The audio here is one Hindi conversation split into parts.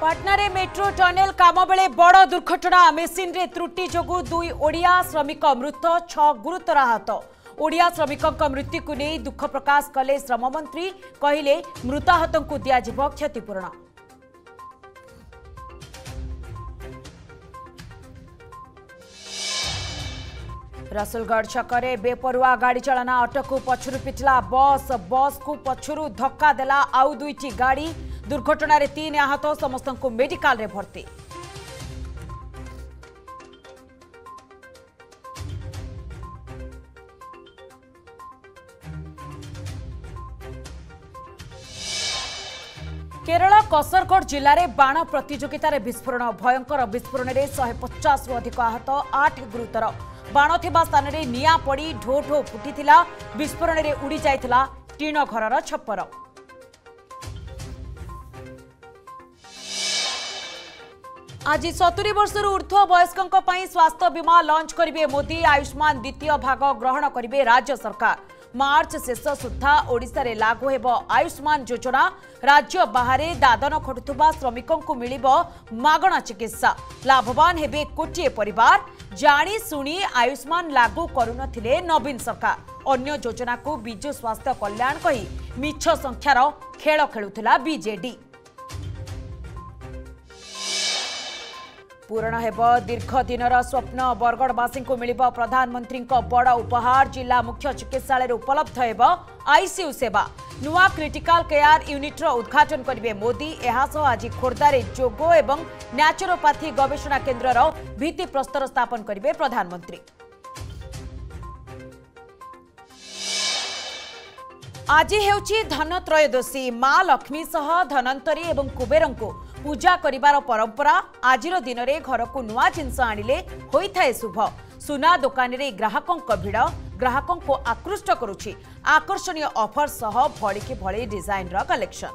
पटना रे मेट्रो टनेल काम बेले बड़ दुर्घटना मेसीन रे त्रुटि जोगु 2 ओडिया श्रमिक मृत 6 गुरुतर आहत। ओडिया श्रमिकों मृत्यु को नहीं दुख प्रकाश कले श्रम मंत्री कहले मृताहत को दियाजिब क्षतिपूरण। रसुलगढ़ छकरे बेपरुआ गाड़ी चलना अटकू पछुरु पिटला बस को पछुरु धक्का देला आउ दुईटी गाड़ी दुर्घटना रे 3 आहत समस्त को मेडिकल रे भर्ती। केरल कसरगढ़ जिले में बाण प्रतियोगिता विस्फोरण भयंकर विस्फोरण में 150 रु अधिक आहत 8 गुरुतर बाण थिबा स्थान में निया पड़ी ढो ढो फुटी विस्फोरण में उड़ी जाइथिला टीण घरर छप्पर। आज 70 वर्ष ऊर्ध्व वयस्कों स्वास्थ्य बीमा लॉन्च करेंगे मोदी। आयुष्मान द्वितीय भाग ग्रहण करेंगे राज्य सरकार। मार्च शेष सुधा ओडिशा रे लागू हेब आयुष्मान योजना। राज्य बाहर दादन खटुवा श्रमिकों को मिलिबो मागणा चिकित्सा। लाभवान हेबे कोटिए परिवार। जानी सुनी आयुष्मान लागू करुनथिले नवीन सरकार। अन्य योजना को विजु स्वास्थ्य कल्याण कही मिछ संख्यार खेल खेलुथिला बीजेडी। पूर्ण हेब दीर्घ दिनर स्वप्न बरगड़वासी को मिलिबो प्रधानमंत्री बड़ उपहार। जिला मुख्य चिकित्सालय उपलब्ध हेब आईसीयू सेवा। नुआ क्रिटिकल केयर यूनिट्र उद्घाटन करेंगे मोदी। एहासह आज खोर्धारे जोग एवं न्याचुरोपैथी गवेषणा केन्द्रर भित्ति प्रस्तर स्थापन करेंगे प्रधानमंत्री। आज हेउची धन त्रयोदशी। मां लक्ष्मी सह धनंतरी एवं कुबेरं को पूजा करिवार परंपरा। आजिर दिन में घर को नुआ जिनस आनिले होइथाए शुभ। सुना दुकान रे ग्राहकों भीड़ ग्राहकों को आकृष्ट करुछि। आकर्षणीय ऑफर सह भड़ी के भड़ी डिजाइन रा कलेक्शन।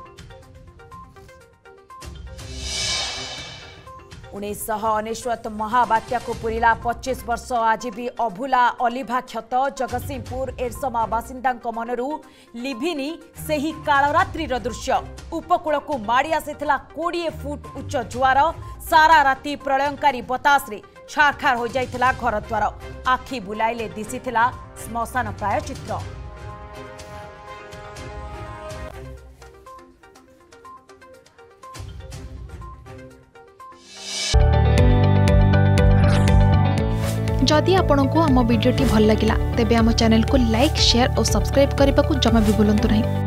1999 महाबात्या को पूरीला 25 वर्ष। आज भी अभुला अलिभा क्षत। जगतसिंहपुर एरसमा बासिंदा मनरू लिभिनी सेही कालरात्रिर दृश्य। उपकूल को माड़ी आसीथिला 20 फुट उच्च जुआर। सारा राति प्रलयंकारी बतास रे छारखार हो जाइथिला घर द्वार। आखि बुलाइले दिसिथिला श्मशान प्राय चित्र। जदि आपंक आम भिडी भल लगा तेब आम चैनल को लाइक शेयर और सब्सक्राइब करने को जमा भी भूलु नहीं।